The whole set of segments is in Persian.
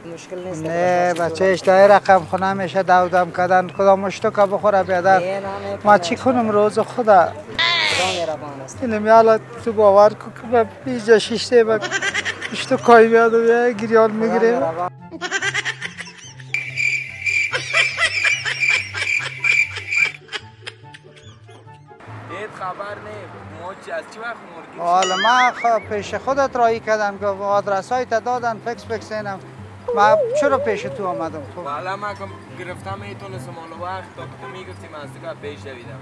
مشکل نیست. نه بچهش دای رقم خونه میشه دودم کردن کدام مشتو که بخوره بیادر. ما چی کنم روز خدا اینم یالا تو باور کو که به بیجا شیشته به مشتو کای بیاد و گریال میگیره. خبر نه ما از چی وقت مرگی حالا ما پیش خودت رایی کردم که آدرس های تا دادن فکس اینم ما چرا پیش تو آمدم خب والا ما کم گرفتم میتونستم مال وقت تا که تو میگفتی من از پیش دویدم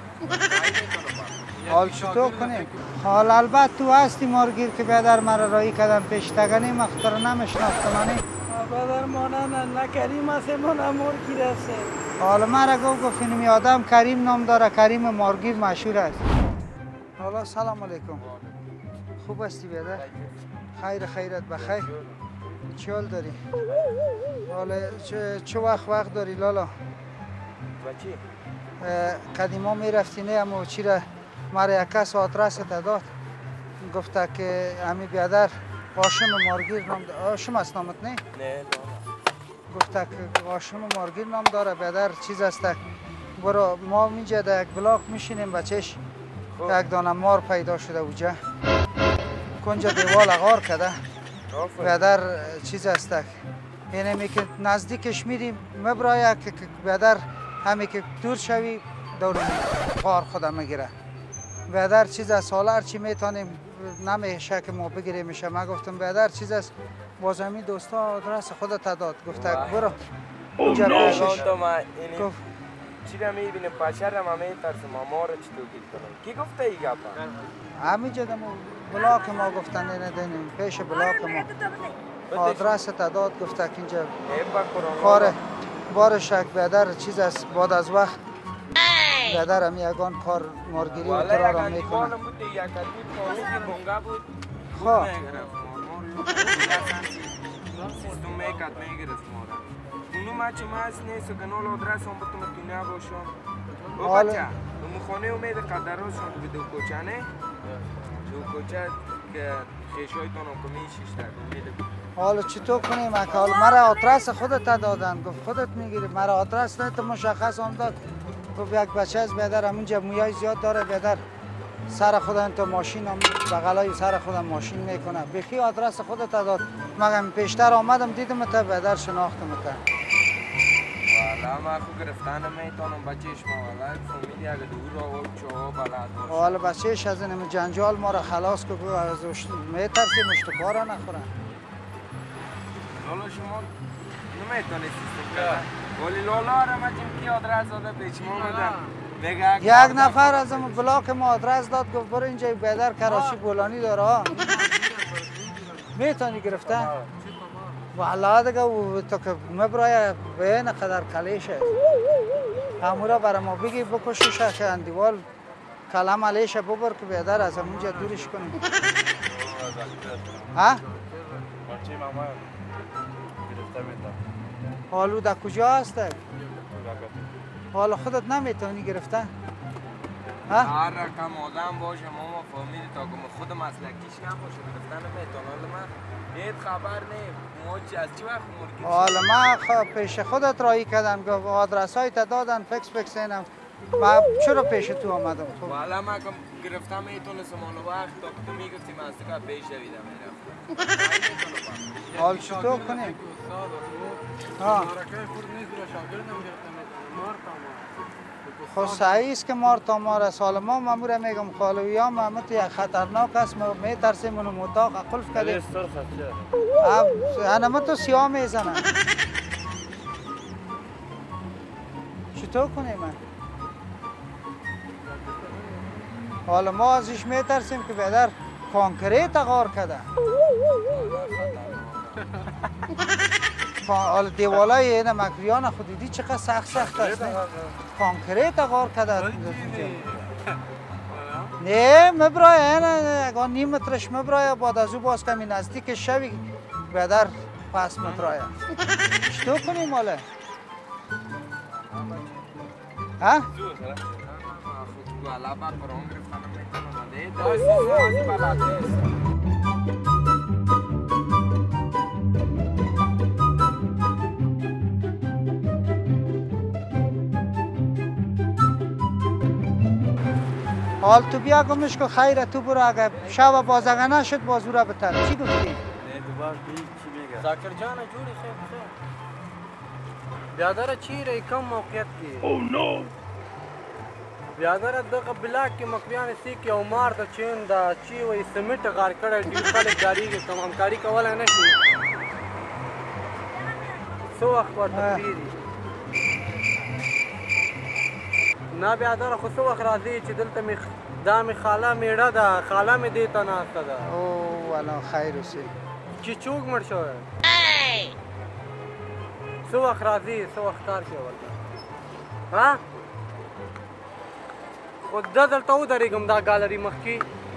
حال چطور کنیم؟ حال البته تو هستی مارگیر که بیادر مرا رایی کردن پیش تگنی مختار نمیشناختمانی بیادر مانه نه کریم است نه مارگیر است. حالا مرا گفت اینمی آدم کریم نام داره کریم مارگیر مشهور است. حالا سلام علیکم. خوب هستی بیادر؟ خیرت بخیر. چی حال داری؟ حالا چه وقت داری لالا؟ بچی؟ قدیما میرفتی نه اما چی را مرا یک کس آدرس داد گفته که همی بیادر هاشم مارگیر نام داره. هاشم است نامت نه؟ نه گفته که هاشم مارگیر نام داره بیادر چیز است برو ما اینجا در یک بلاک میشینیم بچهش یک دانه مار پیدا شده اوجا کنجا دیوال غار کرده بیادر چیز است اینمی که نزدیکش میریم مبرای که بیادر همی که دور شوی دور غار خودم میگیره بیادر چیز است حالا هرچی میتونیم نمیشه که ما بگیریم میشه ما گفتم بیادر چیز است باز همین دوستا آدرس خودت داد گفته برو اونجا پیشش گفت چی را میبینیم پشر را ما میترسیم ما را چطور گیر کنم کی گفته ای گفت؟ همینجا دمو بلاک ما گفتن اینه دینیم پیش بلاک ما آدرس داد گفته که اینجا کار بارش یک بیادر چیز است بعد از وقت بیادر هم یکان کار مارگیری و ترا را میکنه خواه اونو ما چه ماز نیست و کنال آدرس هم بتونم تو نباشم حالا بچه اون خانه اومده قدراشون به دو کوچه نه دو کوچه که خیشای تانم که میشیشتر حالا چطور کنیم اکال مرا آدرس خودت دادن گفت خودت میگیری مرا آدرس نه تو مشخص هم داد گفت یک بچه از بیادر همونجا مویای زیاد داره بیادر سر خودم تو ماشین هم بغلای سر خودم ماشین میکنه بخی آدرس خودت داد مگم پیشتر آمدم دیدم تا بیادر شناختم تا والا ما خو گرفتن میتونم بچهش ما والا فامیلی اگه دور رو چه بلد باشه حالا بچهش از این جنجال ما را خلاص که از میترسیم اشتباه را نخورن لالا شما نمیتونید سیستم کنن ولی لالا را ما کی آدرس داده به شما بدم یک نفر از اون بلاک ما آدرس داد گفت برو اینجا بیادر کراچی بولانی داره میتونی گرفته والا دیگه تو که مبرای به این قدر کلیشه امورا برای ما بگی بکشش که اندیوال کلم علیشه ببر که بیادر از اونجا دورش کنیم ها؟ حالو در کجا هسته؟ حالا خودت نمیتونی گرفته؟ هر رقم آدم باشه ما فهمیدی تا که خود مسلکیش نباشه گرفتن نمیتونه حالا من بیت خبر نیم ما از چی وقت مرگی حالا ما پیش خودت رایی کردم که آدرس های تا دادن فکس اینم ما چرا پیش تو آمدم خب والا ما کم گرفتم میتونستم حالا وقت تا که تو میگفتی من از تو پیش دویدم میرفتم حال چطور کنیم؟ ها خب صحیح است که مار تا مار است حالا ما مامور میگم خالویا محمد یک خطرناک است ما میترسیم اونو متاق قلف کردیم انا تو سیاه میزنم چطور کنیم من حالا ما ازش میترسیم که بیادر کانکریت غار کرده حالا دیوالای این مکریان خود دیدی چقدر سخت است کانکریت غار کرده نه مبرای این اگه نیم مترش مبرای بعد از او باز کمی نزدیک شوی بیادر پس مبرای چطور کنیم حالا ها؟ حال تو بیا گمش که خیره تو برو اگه شب بازگه نشد باز او را بتر چی گفتی؟ نه دوباره چی میگه؟ زاکر جان جوری خیر خیر بیادر چی ری کم موقعیت کی او نو بیادر دغه بلاک کې مقبیان سی کې او مار د چین دا چی وې سیمټ غار کړه ډیر خلک ګاډي کې تمام کاری کولای نه شي سو وخت ورته پیری نه بیادر خو سو وخت راځي چې دلته می دا می خاله میړه ده خاله می دی ته ناسته ده او والا خیر اوسې چې چوک مړ شوی سو وخت راځي سو وخت کار کوي ورته ها خو دا دلته ودرېږم دا ګالري مخکې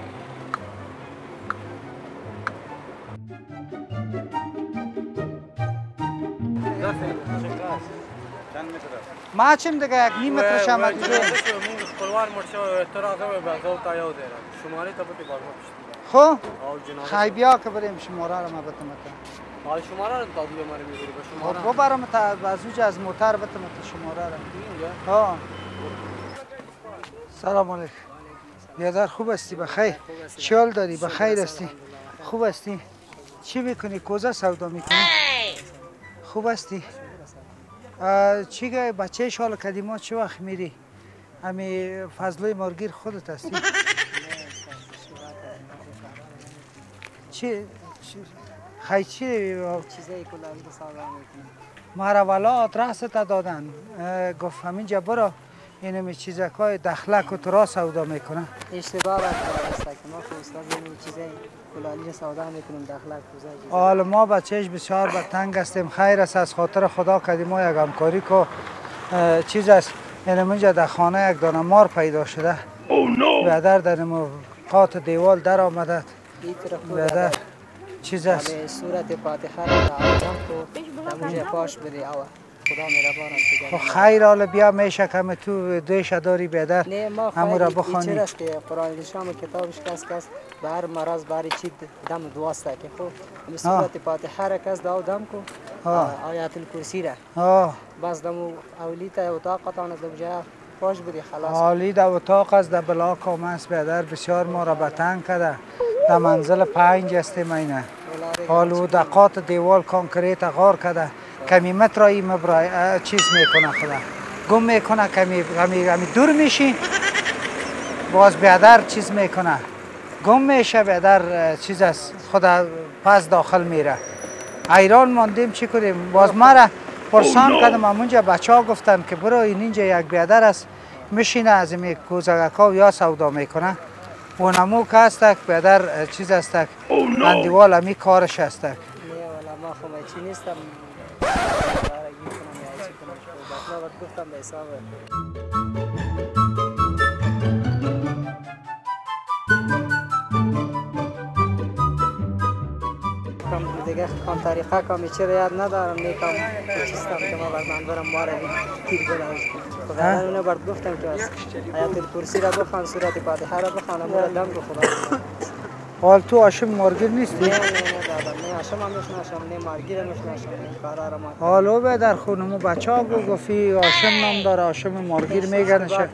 ما چیم دیگه یک نیم متر شما دیگه مونږ خپلوان مړ شوی ته راځه وایي زه ورته یو دی شمالې ته پټې بازار پشتې خو او جنازه خی بیا که بریم شماره را ما بتم حال شماره رو دادو بماری می‌گیری به شماره خب ببرم تا از اوج از موتر بتم شماره را ها سلام علیکم بیادر خوب هستی بخیر چی حال داری بخیر هستی خوب هستی چی میکنی کوزه سودا میکنی خوب هستی چی گه بچه شال قدیما چه وقت میری همی فضلوی مرگیر خودت هستی چی خیلی چی چیزایی کلاهی رو سودا میکنیم ما را والا آدرس تا دادن گفت همینجا برو اینمی چیزکای دخلک و تو را سودا میکنه اشتباه است که ما خود استاد اینمی چیزایی کلاهی رو سودا میکنیم دخلک کوزه حال ما بچهش بسیار به تنگ هستیم خیر است از خاطر خدا کدیما یک همکاری که چیز است اینجا در خانه یک دانه مار پیدا شده بیادر در قاط دیوال در آمده بیادر چیز است صورت فاتحه را آدم تو نموشه پاش بری آوه خدا مهربان است خیر حالا بیا میشه که تو دویش داری بیادر نه ما همو را خیلی بخوانی چیز است که قرآن شام کتابش کس به هر مرض باری چی دم دواسته که خب این صورت فاتحه را کس داو دم کو آیات الکرسی را بس دمو اولی تا اتاق تان دم جا پاش بری خلاص حالی در اتاق است در بلاک آمست بیادر بسیار ما را به تنگ کرده در منزل 5 هستیم اینه حالو دقات دیوال کانکریت غار کرده کمی متر ای مبرای چیز میکنه خدا گم میکنه کمی دور میشی باز بیادر چیز میکنه گم میشه بیادر چیز است خدا پس داخل میره ایران ماندیم چی کنیم باز مرا پرسان کردم همونجا بچه ها گفتن که برو اینجا یک بیادر است میشینه از این کوزگکا یا سودا میکنه و نمو که هستک بیادر چیز هستک اندیوال همی کارش هستک نه والا ما خب چی نیستم گفتم به حساب دیگه کام طریقه کامی چرا یاد ندارم نیکم چیستم که ما برمان برم ماره تیر بلند خدا اونو برد گفتم که آیات الکرسی را بخوان سورت فاتحه را بخوان امور دم رو خدا حال تو آشم مارگیر نیستی؟ نه دادم نه آشم هم نشناشم نه مارگیر هم نشناشم نه کارا را ما حالو به در خونمو بچه ها گفتی آشم نام داره آشم مارگیر میگنشه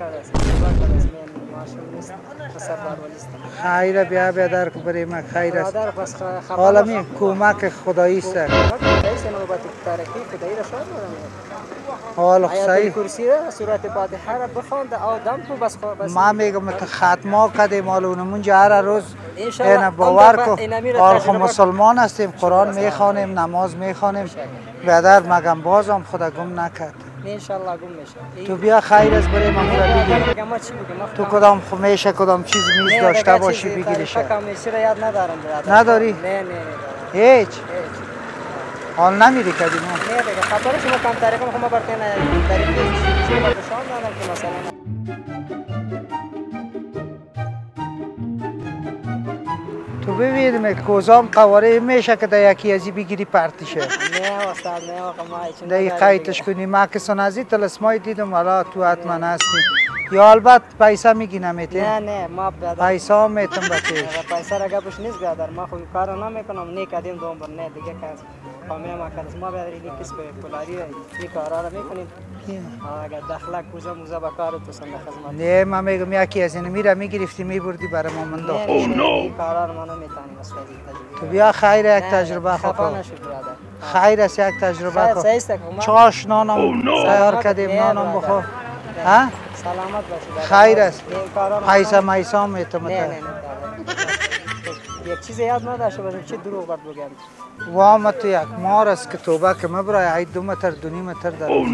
خیره بیا بیادر که بریم خیر است حالا می کمک خدایی است حالا صحیح کرسی را صورت فاتحه را بخوند آدم تو بس ما میگم تو ختمه کردیم حالا هر روز این باور کو حال خو مسلمان هستیم قرآن میخوانیم نماز میخوانیم بیادر مگم بازم خدا گم نکرد انشالله گم میشه تو بیا خیر است بریم امورا بگیریم تو کدام خمیشه کدام چیز میز داشته باشی بگیریشه یاد ندارم نداری؟ نه هیچ حال نمیری کدیم نه دیگه خبر شما کام طریقه ما برته نه طریقه چی ما شام دادم که مثلا تو ببینیم کوزام قواره میشه که در یکی ازی بگیری پرتیشه نه استاد نه آقا ما در قیتش کنی ما که سنازی تلسمای دیدم حالا تو حتما هستی یا البته پیسه میگینم میتی؟ نه ما برادر پیسه هم میتم بچهش پیسه را گپش نیست برادر، ما خود کار نمیکنم، نه کدیم دوم بر نه دیگه کس کامل ما کلاس ما برادر این کس به پولاری این کارا را میکنیم. اگر دخلک کوزه موزه با کار تو سند خدمت. نه من میگم یکی از این میره میگرفتی میبردی برای ما من داخل. این کارا را ما نمیتونیم از تجربه. تو بیا خیر یک تجربه خفا خواه. نشو برادر. خیر است یک تجربه خیر خواه. سعی است که چاش نانم تیار کردیم نانم بخو. ها؟ سلامت باشی. خیر است. پیسه میسا میتم. نه یک چیز یاد نداشته باشم چه دروغ بات بگم. وام تو یک مار است که توبه که مبرای عید 2 متر 2.5 متر داره.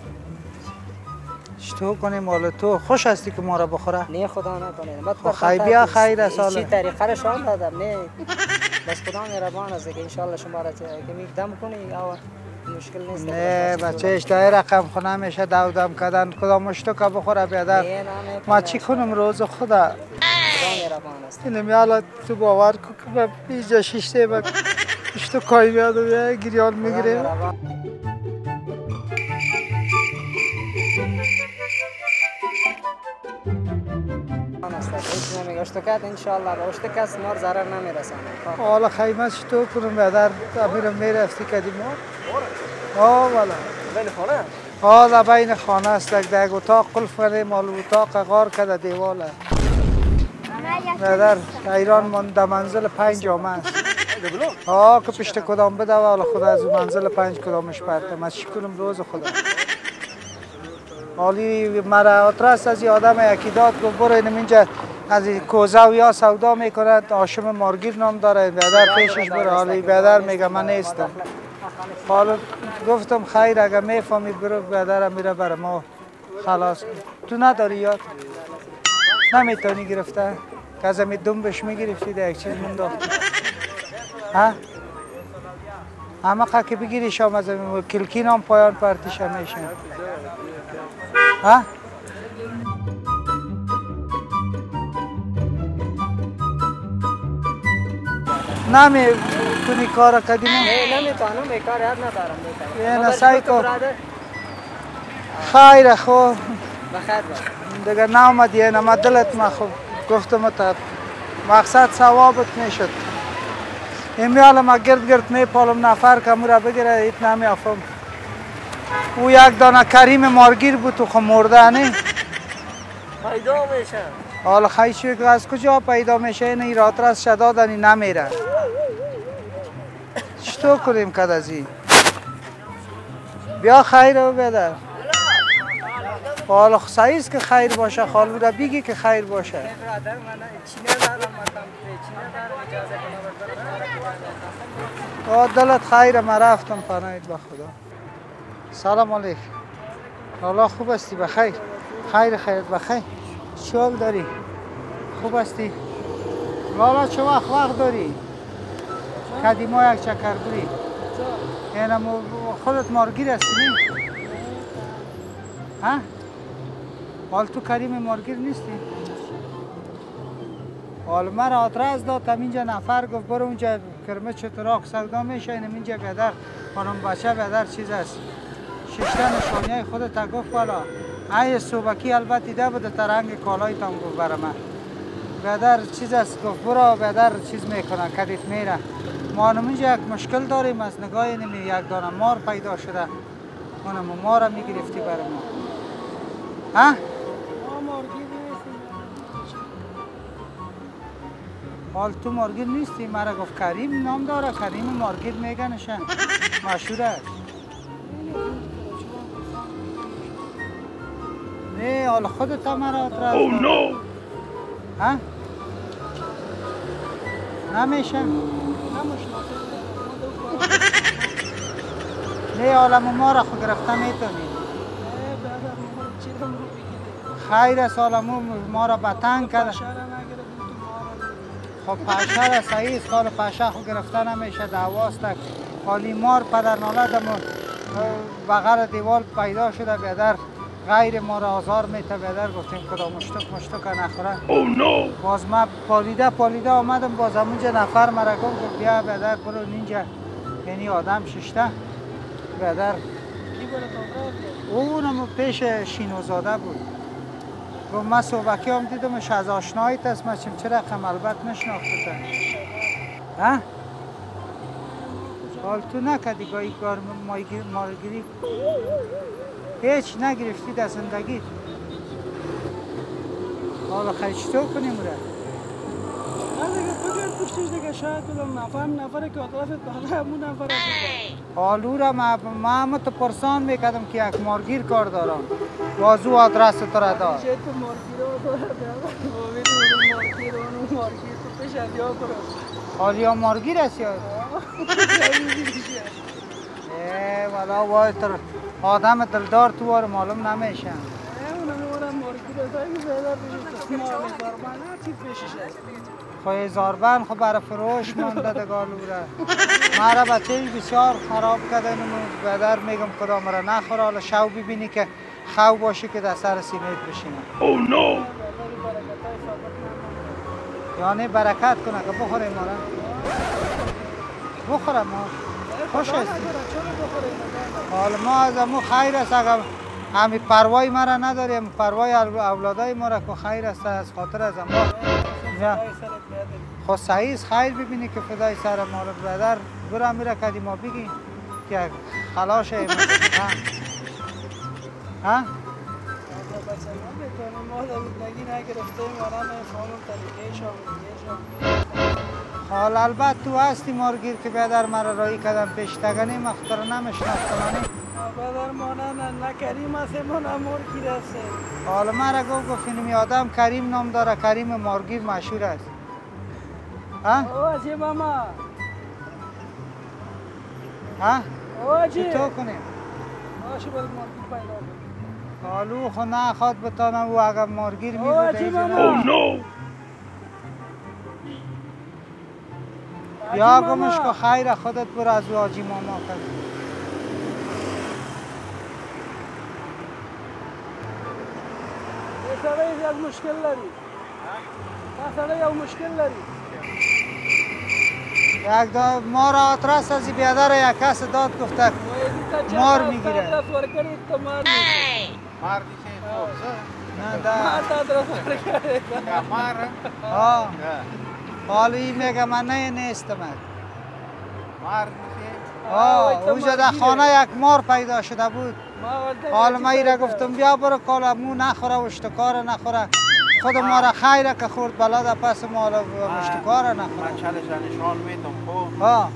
چطور کنیم مال تو خوش هستی که ما را بخوره؟ نه خدا نکنه. خیر بیا خیر است چی طریقه را شان دادم نه. بس خدا مهربان است که ان شاء الله شما را که میقدم کنی او مشکل نیست. نه بچهش دای رقم خونه میشه دم کردن کدام مشتو که بخوره بیادر. ما چی کنم روز خدا. اینم یالا تو باور کو که به بیجا شیشته با مشتو کای بیاد و گریال میگیره. اشتکات انشالله با اشتکات مار ضرر نمیرسانه. حالا خیمت چطور کنم بیادر امیرم میرفتی کدی ما؟ والا بین خانه؟ حالا بین خانه است یک اتاق قلف کنه مال اتاق غار کده دیواله. بیادر ایران من منزل 5 جامعه است. که پشت کدام بده والا خدا از منزل 5 کدامش پرتم از چی کنم روز خدا. حالی مرا اترس از این آدم یکی داد گفت برو اینم اینجا از این کوزه و یا سودا میکند هاشم مارگیر نام داره بیادر پیشش برو. حالی بیادر میگه من نیستم. حالا گفتم خیر اگر میفهمی برو بیادر میره برای ما خلاص. تو نداری یاد؟ نمیتونی گرفته؟ که از همی دنبش میگرفتی ده یک چیز من داختی. ها؟ همه که بگیری شام از همی کلکین هم پایان پرتیش همیشه. ها؟ نمی کنی کار کدی نه نمیتونم این کار یاد ندارم. یه نسایی که خیر خو بخیر باش. دیگه نامدی یه نما دلت ما خوب گفتم تا مقصد ثوابت میشد. این میالا ما گرد میپالم نفر که مرا بگیره ایت نمیافم. او یک دانه کریم مارگیر بود تو خو مرده نه پیدا میشه. حالا خیشوی که از کجا پیدا میشه این رات راست شدادنی نمیره. چطور کنیم کد از این؟ بیا خیر رو بدر. حالا صحیح است که خیر باشه خالو را بگی که خیر باشه. دلت خیر ما رفتم پناهید به خدا. سلام علیکم. حالا خوب هستی بخیر؟ خیرت بخیر. چه حال داری؟ خوب هستی؟ لالا چه وقت داری؟ قدیما یک چکر بری. اینم خودت مارگیر هستی نی؟ ها؟ حال تو کریم مارگیر نیستی؟ حال مرا اعتراض داد اینجا نفر گفت برو اونجا کرمه چطوراق سودا میشه اینم اینجا بیادر خانم بچه بیادر چیز است. ششته نشانیه خودت گفت بالا. ای صوبکی البته دیده بوده تا رنگ کالایتان گفت برای من. بیادر چیز است گفت برو بیادر چیز میکنن کدیت میره. ما اینجا یک مشکل داریم از نگاه نمی یک دانه مار پیدا شده. اونم مار میگرفتی برای ما. ها؟ حال تو مارگیر نیستی؟ مرا گفت کریم نام داره کریم مارگیر میگنشن مشهور است. نه حال خودت مرا اعتراض داد. ها؟ نمیشه؟ نه حالا ما را خود گرفته میتونی. خیر است حالا ما را بطنگ کرده. خب پشه را صحیح است حالا پشه خود گرفته نمیشه دعواست. حالی مار پدر نالد بغل دیوال پیدا شده بیادر غیر ما را آزار میته بیادر گفتیم کدام مشتک نخوره. باز ما پالیده آمدم باز همونجا نفر مرا گفت بیا بیادر برو اینجا یعنی آدم ششته بیادر اونم پیش شینوزاده بود. گفت من صبحکی هم دیدمش از آشناییت است مچیم چه رقم البته نشناخته ها؟ حال تو نکردی گاهی کار مارگیری هیچ نگرفتی در زندگی حالا خیلی چطور کنیم را؟ نه دیگه بگرد پشتش دیگه شاید بدم نفره که اطرافت بخده همون نفره بگرد حالو را من همه تو پرسان میکردم که یک مارگیر کار دارم بازو آدرس تو را دار چه تو مارگیر رو دارد مارگیر تو پیش از یا برد حالی ها مارگیر است یا؟ والا وای تر آدم دلدار تو وار معلوم نمیشن اونم مارگیر است اگه بیدار بشید مال زاربان هر چی پیشش است خواهی زاربان خو برای فروش مانده دگالو را مرا بچه بسیار خراب کرده نمو بدر میگم کدام را نخوره حالا شو ببینی که خو باشه که در سر سینیت بشینه اوه نو یعنی برکت کنه که بخوریم ما را بخورم ما خوش است حالا ما از امو خیر است اگر همی پروای ما را نداریم پروای اولادای ما را که خیر است از خاطر از ما خود صحیح خیر ببینی که فدای سر ما را برادر برا میره کدی ما بگی که خلاش ها؟ ما در زندگی نگرفتیم و نمیفهمم طریقه شام حال البته تو هستی مارگیر که بیادر مرا رایی کردم پیشتگانی مختار نمیشناختمانی بیادر مانه نه کریم هست ما نه مارگیر هست حالا مرا گفت اینمی آدم کریم نام داره کریم مارگیر مشهور است او عجیب اما او عجیب چطور کنیم؟ آشی باید مارگیر پیدا کنیم حالو خو نخواد بتانه او اگر مارگیر می او عجیب اما یا گمش که خیر خودت برو از او آجی ماما کرد یه ساله یک مشکل داری ساله یک مشکل داری یک دا مار آترس از بیادر یک کس داد گفته مار میگیره مار میشه نه دا مار حالا این میگه من نیستم مار میشه اوجا در خانه یک مار پیدا شده بود حالا من ایره گفتم بیا برو کالا مو نخوره و اشتکار نخوره خود ما را خیره که خورد بلا در پس ما را اشتکار نخوره من چلش نشان میتم خب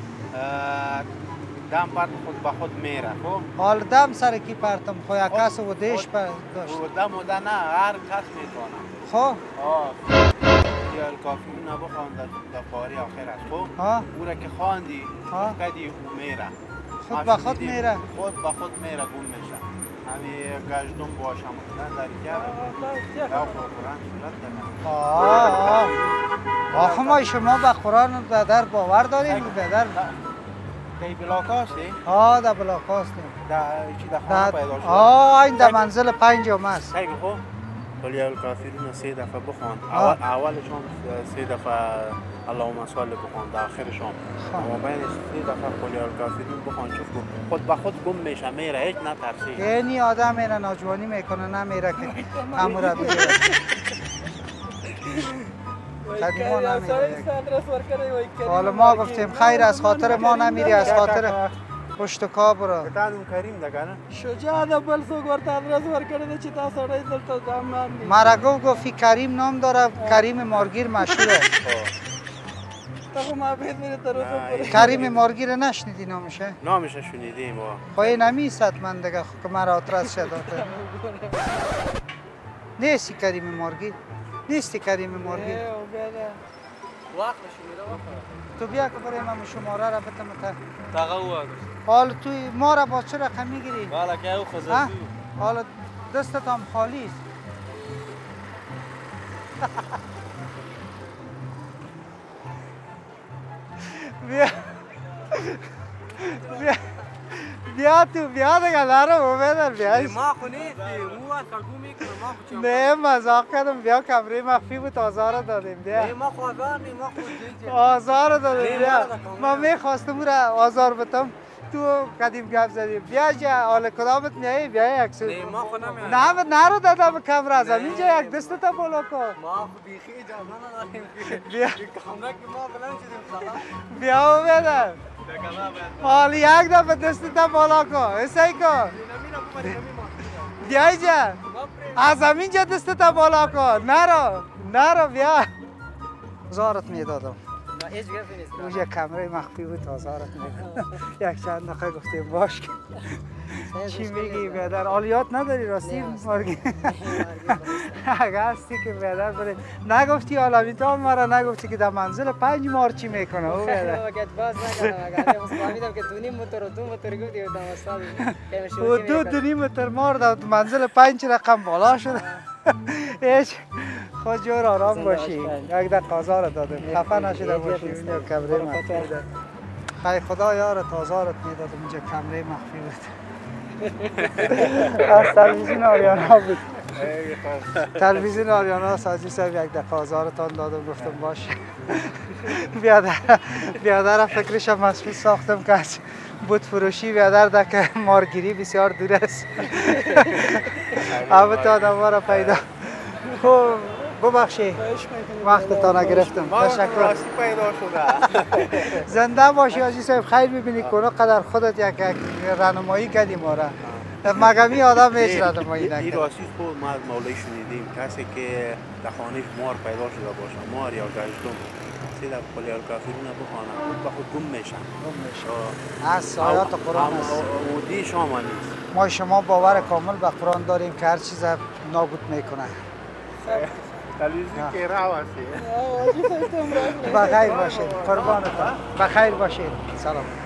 دم پرت خود به خود میره خب حال دم سر کی پرتم خو یک کس و دیش داشت دم و نه هر کس میتونه خب یا الکافی نبخوان در پاری آخر است خب او را که خواندی کدی او میره خود به خود میره خود به خود میره گم میشه همین گشتم باشم بودن در کرد یا قرآن صورت دارم آخه ما شما به قرآن در باور داریم بدر دی بلاک هستی؟ در بلاک هستیم چی در خانه پیدا شد؟ این در منزل 5 است خیلی خوب قل الکافرون 3 دفعه بخوان اولشون 3 دفعه اللهم صل بخوان در آخرشون اما بین 3 دفعه قل الکافرون بخوان چون خود به خود گم میشه میره هیچ نترسی یعنی آدم میره ناجوانی میکنه نمیره که همون را بگیره حالا ما گفتیم خیر از خاطر ما نمیری از خاطر پشتکا برو بتانم کریم دگانه شجاع ده بل سو گورت آدرس ورکرده چی تا سړی دلته دام نام مرا گفت کریم نام داره کریم مارگیر مشهور است تا ما بهت میره تر کریم مارگیر نشنیدی نامشه نامش شنیدیم خو نمیصد من دیگه که مرا آترس شد نیستی کریم مارگیر نیستی کریم مارگیر تو بیا که برای من شماره را بتم حال توی ما را با چه رقم میگیری؟ والا که او خزازی حالا دستت هم خالی است بیا تو بیا دیگه دارم اومدن بیا ما خو نیستیم او از کلگو میکنه ما خو چیم نه مزاق کردم بیا کمره مخفی بود آزار دادیم بیا ما خو آزار نیم ما خو آزار دادیم بیا من میخواستم او را آزار بتم تو قدیم گپ زدیم. بیا جا حال کدامت میایی بیا یک سو. نه ما خود نمیایم. نه نرو دادم کمر از اینجا یک دست تا بالا کن. ما بیخی اجازه نداریم بیا کاملا که ما بلند شدیم سلام. بیا بدم. حال یک دفعه دست تا بالا کن. ایسای کن. بیا جا. از اینجا دست تا بالا کن. نرو بیا. زارت میدادم. هیچ گپی نیست. اونجا کمره مخفی بود تازارت میدادم. یک چند دقیقه گفتیم باش کن. چی میگی بیادر؟ آلیات نداری راستی مارگی؟ اگه هستی که بیادر بره نگفتی آلامیتان مرا نگفتی که در منزل 5 مار چی میکنه او بیادر؟ وقت باز نکنم اگر فهمیدم که 2.5 متر و 2 متر گفتی بودم استاد و 2.5 متر مار در منزل 5 رقم بالا شده هیچ خود جور آرام باشی یک دقیقه آزار دادم خفه نشده باشی اونجا کمره مخفی بود خیلی خدا یار تازارت میدادم اونجا کمره مخفی بود از تلویزیون آریانا بود تلویزیون آریانا سازی صاحب یک دقیقه آزارتان دادم گفتم باش بیادر فکرشم مسئول ساختم که از بود فروشی بیادر در مارگیری بسیار دور است همه تا آدم را پیدا خوب ببخشی وقتتان را گرفتم تشکر پیدا شده زنده باشی حاجی صاحب خیر ببینی کنه قدر خودت یک راهنمایی کردی ما را مگمی آدم هیچ راهنمایی نکرد این راستی خود ما از مولای شنیدیم کسی که در خانهش مار پیدا شده باشه مار یا گشتم سید قلی الکافرون بخوانه خود به خود گم میشن از آیات قرآن است اودی شما نیست ما شما باور کامل به قرآن داریم که هر چیز نابود میکنه تلویزیون که راو هستی بخیر باشید قربانتان بخیر باشید سلام